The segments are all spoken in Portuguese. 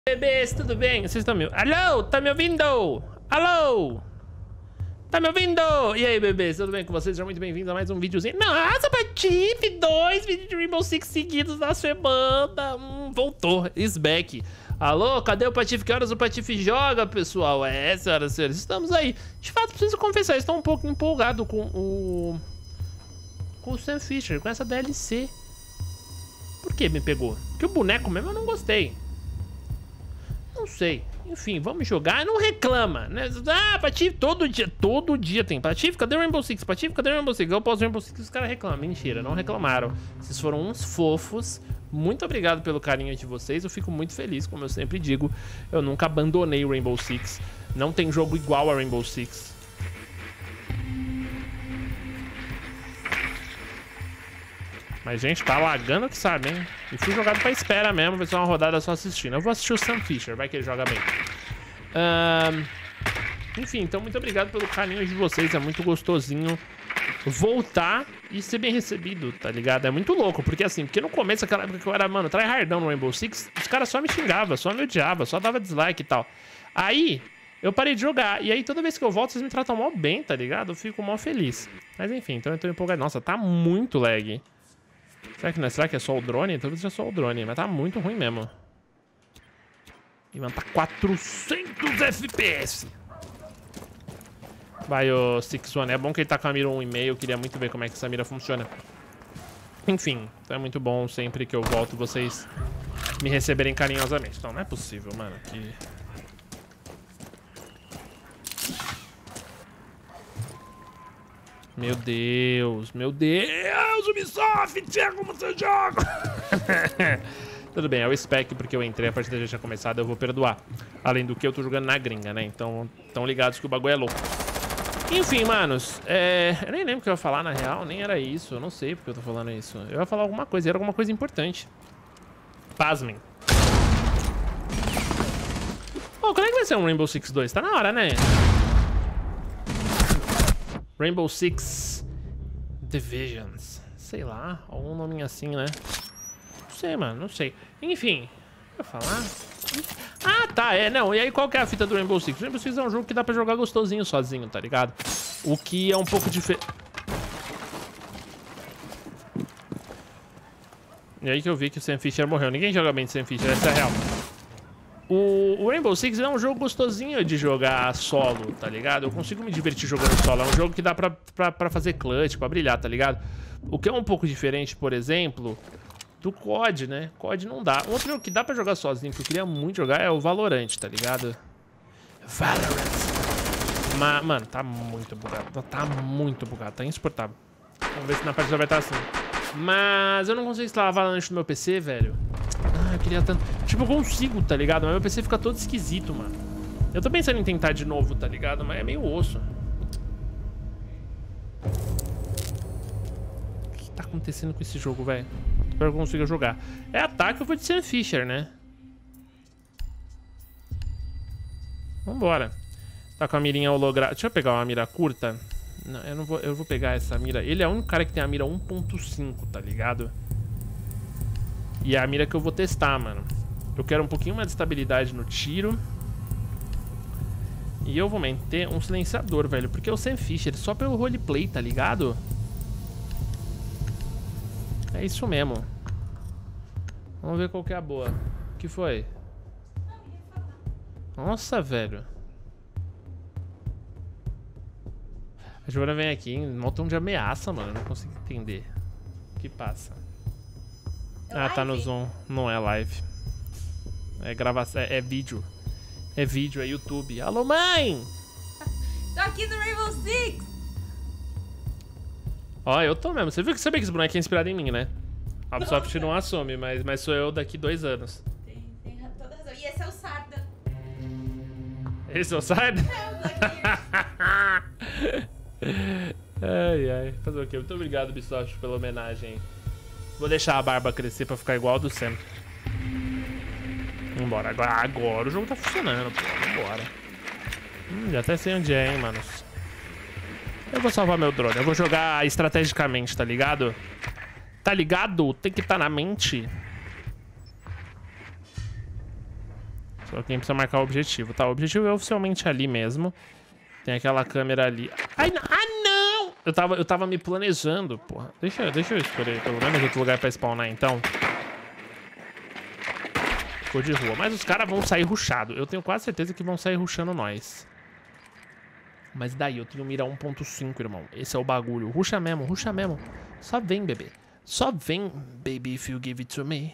Bebês, tudo bem? Vocês estão me... Alô? Tá me ouvindo? Alô? Tá me ouvindo? E aí, bebês, tudo bem com vocês? Sejam muito bem-vindos a mais um videozinho. Nossa, Patife, 2 vídeos de Rainbow Six seguidos na semana. Voltou, is back. Alô, cadê o Patife? Que horas o Patife joga, pessoal? É, senhoras e senhores, estamos aí. De fato, preciso confessar, estou um pouco empolgado com o Sam Fisher, com essa DLC. Por que me pegou? Porque o boneco mesmo eu não gostei. Não sei. Enfim, vamos jogar. Não reclama, né? Ah, Patife, todo dia tem. Patife, cadê o Rainbow Six? Patife, cadê o Rainbow Six? Eu posso Rainbow Six e os caras reclamam. Mentira, não reclamaram. Vocês foram uns fofos. Muito obrigado pelo carinho de vocês. Eu fico muito feliz, como eu sempre digo. Eu nunca abandonei o Rainbow Six. Não tem jogo igual a Rainbow Six. Mas, gente, tá lagando que sabe, hein? E fui jogado pra espera mesmo, vai ser uma rodada só assistindo. Eu vou assistir o Sam Fisher, vai que ele joga bem. Enfim, então muito obrigado pelo carinho de vocês. É muito gostosinho voltar e ser bem recebido, tá ligado? É muito louco, porque assim, porque no começo, aquela época que eu era, mano, tryhardão no Rainbow Six, os caras só me xingavam, só me odiavam, só dava dislike e tal. Aí, eu parei de jogar, e aí toda vez que eu volto, vocês me tratam mal bem, tá ligado? Eu fico mal feliz. Mas enfim, então eu tô empolgado. Nossa, tá muito lag. Será que é só o drone? Talvez seja só o drone, mas tá muito ruim mesmo. E, mano, tá 400 FPS. Vai, o Six One. É bom que ele tá com a mira 1,5. Eu queria muito ver como é que essa mira funciona. Enfim, então é muito bom sempre que eu volto vocês me receberem carinhosamente. Então, não é possível, mano, que... Meu Deus, Ubisoft, é como você joga? Tudo bem, é o spec, porque eu entrei, a partida já tinha começado, eu vou perdoar. Além do que eu tô jogando na gringa, né? Então, tão ligados que o bagulho é louco. Enfim, manos, eu nem lembro o que eu ia falar, na real, nem era isso. Eu não sei porque eu tô falando isso. Eu ia falar alguma coisa, era alguma coisa importante. Pasmem. Quando é que vai ser um Rainbow Six 2? Tá na hora, né? Rainbow Six Divisions. Sei lá, algum nome assim, né? Não sei, mano, não sei. Enfim, eu ia falar... Ah, tá, não. E aí, qual que é a fita do Rainbow Six? Rainbow Six é um jogo que dá pra jogar gostosinho sozinho, tá ligado? O que é um pouco diferente... E aí que eu vi que o Sam Fisher morreu. Ninguém joga bem de Sam Fisher, essa é a real. O Rainbow Six é um jogo gostosinho de jogar solo, tá ligado? Eu consigo me divertir jogando solo. É um jogo que dá pra fazer clutch, pra brilhar, tá ligado? O que é um pouco diferente, por exemplo, do COD, né? COD não dá. Outro jogo que dá pra jogar sozinho, que eu queria muito jogar, é o Valorant, tá ligado? Valorant. Mas, mano, tá muito bugado. Tá muito bugado, tá insuportável. Vamos ver se na partida vai estar assim. Mas eu não consigo instalar Valorant no meu PC, velho. Ah, eu queria tanto... Tipo, eu consigo, tá ligado? Mas meu PC fica todo esquisito, mano. Eu tô pensando em tentar de novo, tá ligado? Mas é meio osso. O que tá acontecendo com esse jogo, velho? Espero que eu consiga jogar. É ataque, eu vou de Sam Fisher, né? Vambora. Tá com a mirinha holográfica. Deixa eu pegar uma mira curta. Não, eu vou pegar essa mira. Ele é o único cara que tem a mira 1.5, tá ligado? E é a mira que eu vou testar, mano. Eu quero um pouquinho mais de estabilidade no tiro. E eu vou manter um silenciador, velho. Porque o Sam Fisher, só pelo roleplay, tá ligado? É isso mesmo. Vamos ver qual que é a boa. O que foi? Nossa, velho. A Giovana vem aqui em um tom de ameaça, mano. Eu não consigo entender. O que passa? Ah, tá no Zoom. Não é live. É gravação. É vídeo. É vídeo, é YouTube. Alô, mãe! Tô aqui no Rainbow Six! Ó, eu tô mesmo. Você viu que esse boneco é inspirado em mim, né? A Ubisoft não assume, mas sou eu daqui 2 anos. Tem toda razão. E esse é o Sarda. Esse é o Sarda? Ai. Fazer o quê? Muito obrigado, Ubisoft, pela homenagem. Vou deixar a barba crescer pra ficar igual ao do Sam. Vambora. Agora o jogo tá funcionando, pô. Vambora. Já até sei onde é, hein, manos. Eu vou salvar meu drone. Eu vou jogar estrategicamente, tá ligado? Tá ligado? Tem que estar na mente. Alguém precisa marcar o objetivo. Tá, o objetivo é oficialmente ali mesmo. Tem aquela câmera ali. Ai, não! Eu tava me planejando, porra. Deixa eu escolher pelo menos outro lugar pra spawnar, então. Ficou de rua. Mas os caras vão sair rushados. Eu tenho quase certeza que vão sair rushando nós. Mas daí, eu tenho mira 1.5, irmão. Esse é o bagulho. Rusha mesmo, rusha mesmo. Só vem, bebê. Só vem, baby, if you give it to me.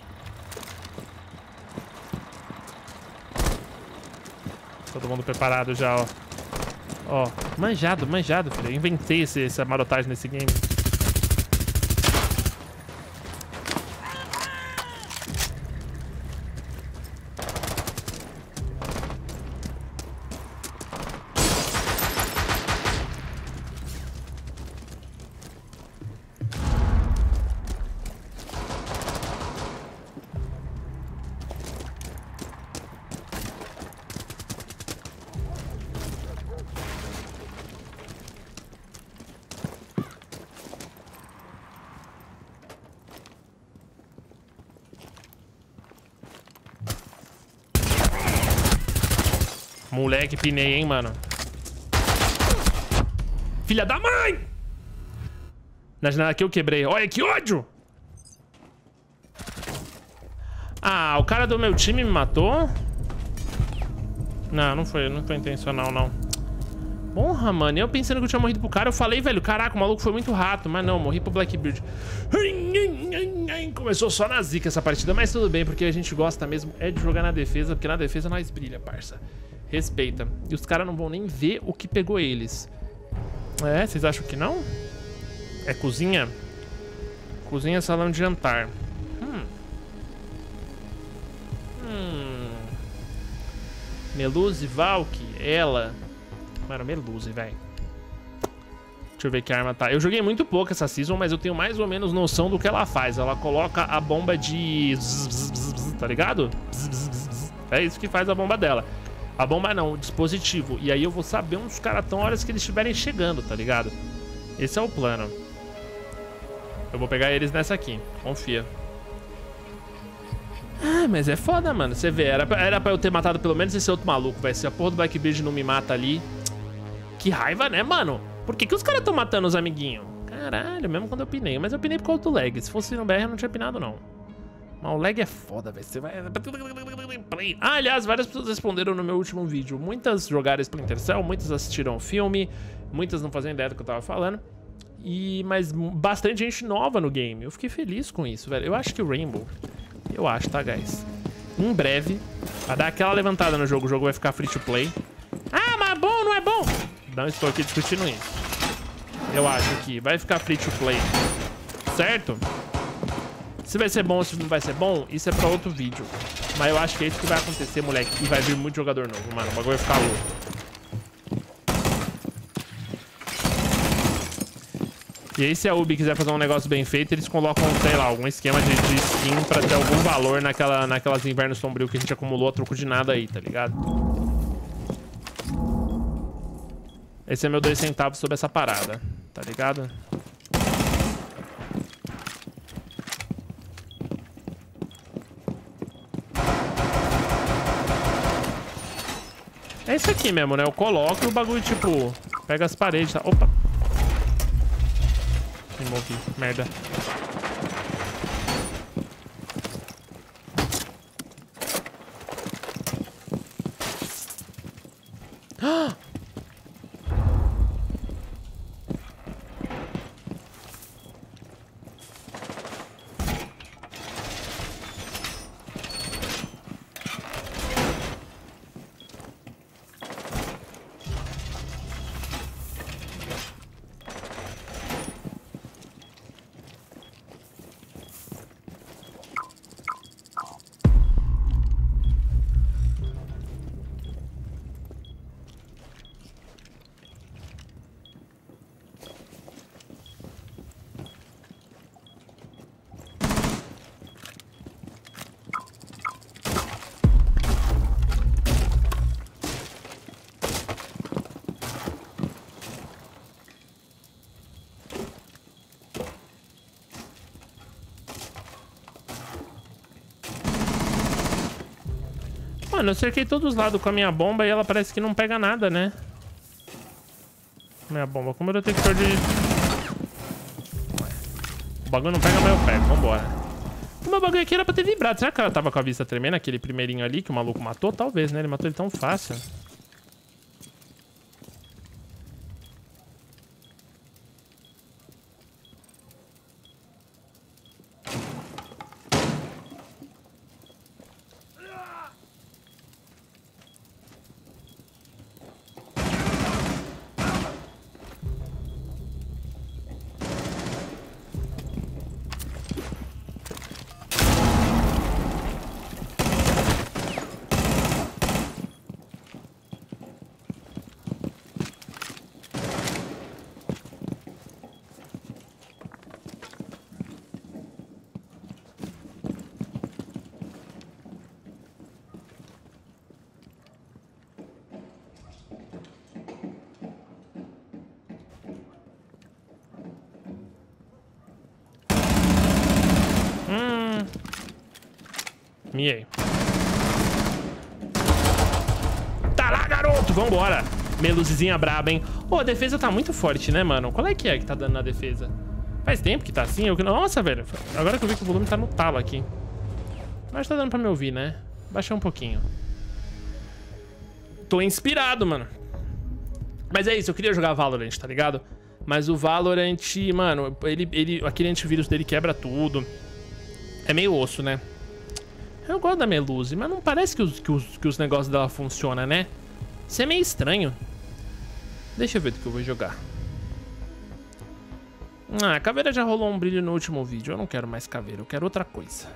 Todo mundo preparado já, ó. Ó, manjado, filho. Eu inventei essa marotagem nesse game. Moleque, pinei, hein, mano. Filha da mãe! Na janela aqui eu quebrei. Olha que ódio! Ah, o cara do meu time me matou? Não, não foi intencional, não. Porra, mano. Eu pensando que eu tinha morrido pro cara, eu falei, velho, caraca, o maluco foi muito rato. Mas não, morri pro Blackbeard. Começou só na zica essa partida, mas tudo bem, porque a gente gosta mesmo é de jogar na defesa, porque na defesa nós brilha, parça. Respeita. E os caras não vão nem ver o que pegou eles. É, vocês acham que não? É cozinha? Cozinha, salão de jantar. Meluze, Valk, ela. Mano, Meluze, velho. Deixa eu ver que arma tá. Eu joguei muito pouco essa season, mas eu tenho mais ou menos noção do que ela faz. Ela coloca a bomba de... tá ligado? É isso que faz a bomba dela. A bomba não, o dispositivo. E aí eu vou saber onde os caras estão a hora que eles estiverem chegando, tá ligado? Esse é o plano. Eu vou pegar eles nessa aqui, confia. Ah, mas é foda, mano. Você vê, era pra eu ter matado pelo menos esse outro maluco, velho. Se a porra do Blackbeard não me mata ali... Que raiva, né, mano? Por que os caras estão matando os amiguinhos? Caralho, mesmo quando eu pinei. Mas eu pinei por causa do lag. Se fosse no BR eu não tinha pinado, não. Mas o lag é foda, velho. Você vai... Ah, aliás, várias pessoas responderam no meu último vídeo. Muitas jogaram Splinter Cell, muitas assistiram o filme, muitas não faziam ideia do que eu tava falando. Mas bastante gente nova no game. Eu fiquei feliz com isso, velho. Eu acho que o Rainbow... Eu acho, tá, guys? Em breve, vai dar aquela levantada no jogo. O jogo vai ficar free to play. Ah, mas bom, não é bom? Não estou aqui discutindo isso. Eu acho que vai ficar free to play. Certo? Se vai ser bom ou se não vai ser bom, isso é pra outro vídeo. Mas eu acho que é isso que vai acontecer, moleque. E vai vir muito jogador novo, mano. O bagulho vai ficar louco. E aí, se a Ubi quiser fazer um negócio bem feito, eles colocam, sei lá, algum esquema de skin pra ter algum valor naquelas invernos sombrios que a gente acumulou a troco de nada aí, tá ligado? Esse é meu 2 centavos sobre essa parada, tá ligado? É isso aqui mesmo, né? Eu coloco e o bagulho, tipo, pega as paredes, tá? Opa! Me movi, merda. Ah! Mano, eu cerquei todos os lados com a minha bomba e ela parece que não pega nada, né? Minha bomba. Como eu tenho que de... O bagulho não pega, mas eu pego. Vambora. O meu bagulho aqui era pra ter vibrado. Será que ela tava com a vista tremendo? Aquele primeirinho ali que o maluco matou? Talvez, né? Ele matou ele tão fácil. Miei. Tá lá, garoto! Vambora! Meluzinha braba, hein? Ô, a defesa tá muito forte, né, mano? Qual é que tá dando na defesa? Faz tempo que tá assim? Nossa, velho. Agora que eu vi que o volume tá no talo aqui. Mas tá dando pra me ouvir, né? Baixei um pouquinho. Tô inspirado, mano. Mas é isso, eu queria jogar Valorant, tá ligado? Mas o Valorant, mano, aquele antivírus dele quebra tudo. É meio osso, né? Eu gosto da Meluze, mas não parece que os negócios dela funcionam, né? Isso é meio estranho. Deixa eu ver do que eu vou jogar. Ah, a caveira já rolou um brilho no último vídeo. Eu não quero mais caveira, eu quero outra coisa.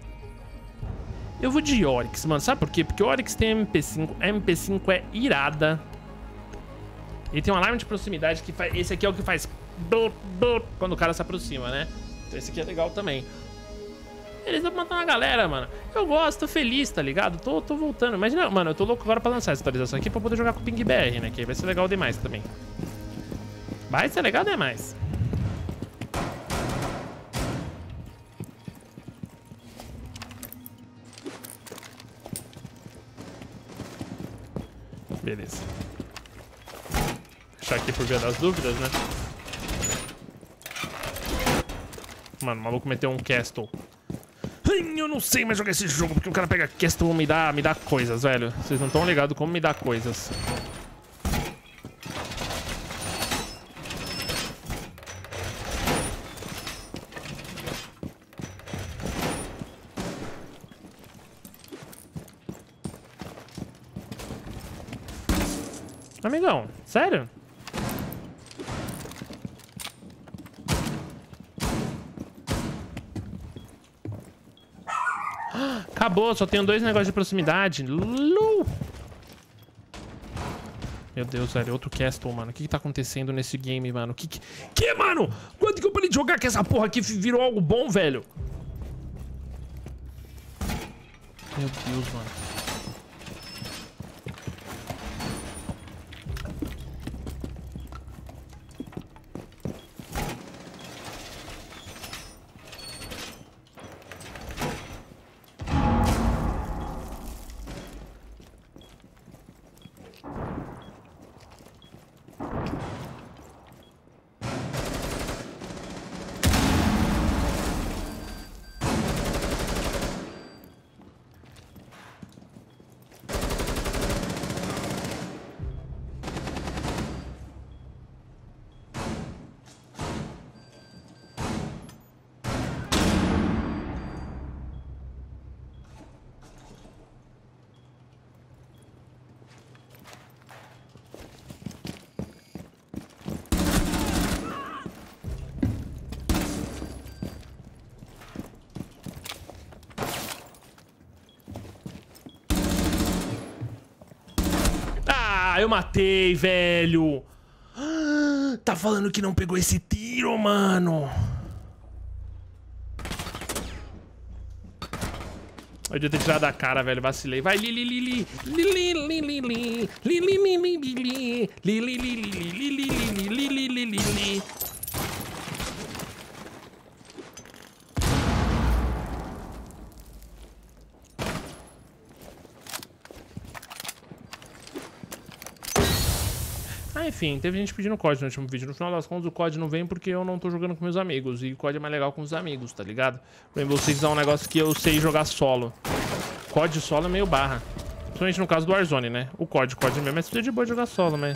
Eu vou de Oryx, mano. Sabe por quê? Porque o Oryx tem MP5. A MP5 é irada. Ele tem um alarme de proximidade que faz... Esse aqui é o que faz... Quando o cara se aproxima, né? Então esse aqui é legal também. Eles estão matando a galera, mano. Eu gosto, tô feliz, tá ligado? Tô voltando. Imagina, mano, eu tô louco agora pra lançar essa atualização aqui pra poder jogar com o Ping BR, né? Que aí vai ser legal demais também. Vai ser legal demais. Beleza. Deixar aqui por via das dúvidas, né? Mano, o maluco meteu um Castle. Eu não sei mais jogar esse jogo, porque o cara pega Castle e me dá coisas, velho. Vocês não estão ligados como me dá coisas. Amigão, sério? Acabou, só tenho 2 negócios de proximidade. Meu Deus, velho, outro Castle, mano. O que tá acontecendo nesse game, mano? Que, mano? Quanto que eu parei de jogar que essa porra aqui virou algo bom, velho? Meu Deus, mano. Eu matei, velho. Tá falando que não pegou esse tiro, mano. Eu devia ter tirado a cara, velho. Vacilei. Vai, Lili. Ah, enfim, teve gente pedindo COD no último vídeo. No final das contas, o COD não vem porque eu não tô jogando com meus amigos. E o COD é mais legal com os amigos, tá ligado? Rainbow Six é um negócio que eu sei jogar solo. COD solo é meio barra. Principalmente no caso do Warzone, né? O COD mesmo é tudo de boa de jogar solo, mas...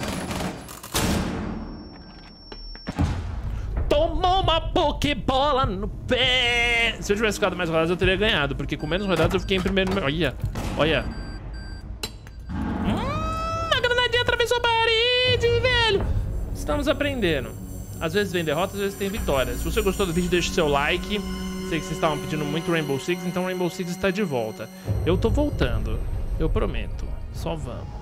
Tomou uma pokebola no pé! Se eu tivesse ficado mais rodadas, eu teria ganhado. Porque com menos rodadas, eu fiquei em primeiro... Olha, olha. A granadinha atravessou a parede, velho! Estamos aprendendo. Às vezes vem derrota, às vezes tem vitória. Se você gostou do vídeo, deixe seu like. Sei que vocês estavam pedindo muito Rainbow Six, então Rainbow Six está de volta. Eu tô voltando. Eu prometo. Só vamos.